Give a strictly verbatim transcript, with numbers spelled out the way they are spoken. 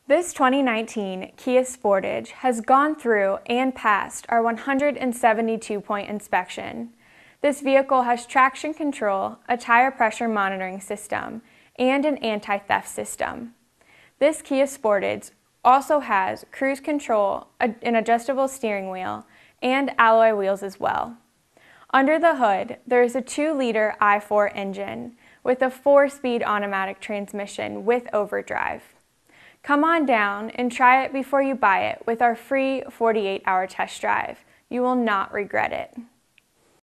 This twenty nineteen Kia Sportage has gone through and passed our one hundred seventy-two point inspection. This vehicle has traction control, a tire pressure monitoring system, and an anti-theft system. This Kia Sportage also has cruise control, an adjustable steering wheel, and alloy wheels as well. Under the hood, there is a two liter I four engine with a four speed automatic transmission with overdrive. Come on down and try it before you buy it with our free forty-eight hour test drive. You will not regret it.